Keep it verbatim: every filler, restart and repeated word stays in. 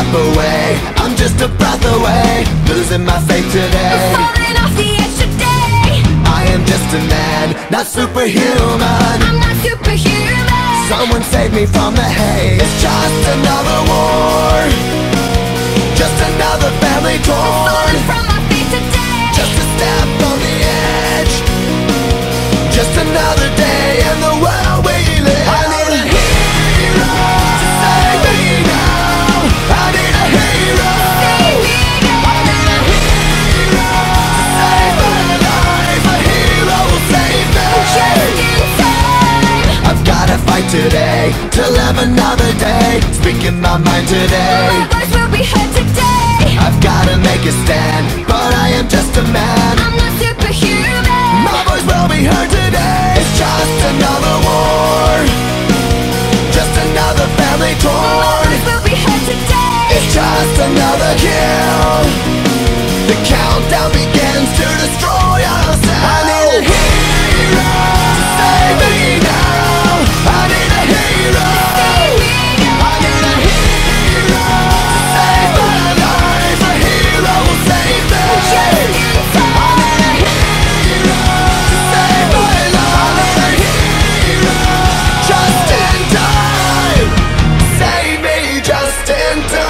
slip away. I'm just a breath away, losing my faith today. Falling off the edge today. I am just a man, not superhuman. I'm not superhuman. Someone save me from the haze. It's just another war, just another family torn. Falling from my feet today. Just a step on the edge, just another day in the world we live. I need a hero to save me now. I need a hero. Save me now. I need a hero to save my life. A hero will save me. Just in time. I've gotta fight today to live another day, speaking my mind today. My voice will be heard today. I've gotta make a stand, but I am just a man. I'm not superhuman. My voice will be heard today. It's just another war, just another family My torn. voice will be heard today. It's just another kill. The countdown begins to destroy ourselves. I need a hero to save me now. I need a hero. Save me now. I need a hero to save my life. A hero will save me. Just in time. I need a hero to save my life. I need a hero just in time. Save me just in time.